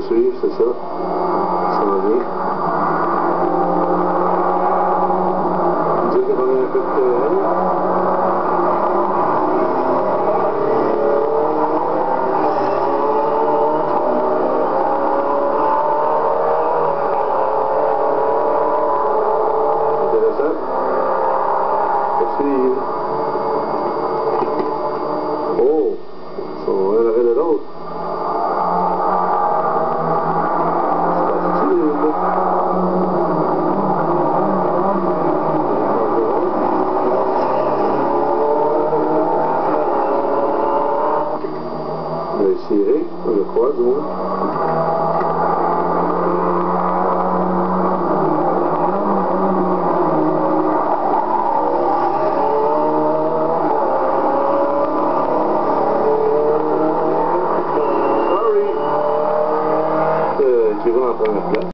suivre, c'est ça. Ça va bien. Dieu qui va donner un peu de terrain. Intéressant. Suivre. Oh! Ils sont un arrêt de l'autre. On va essayer, je crois, du moins. Qui va en première place.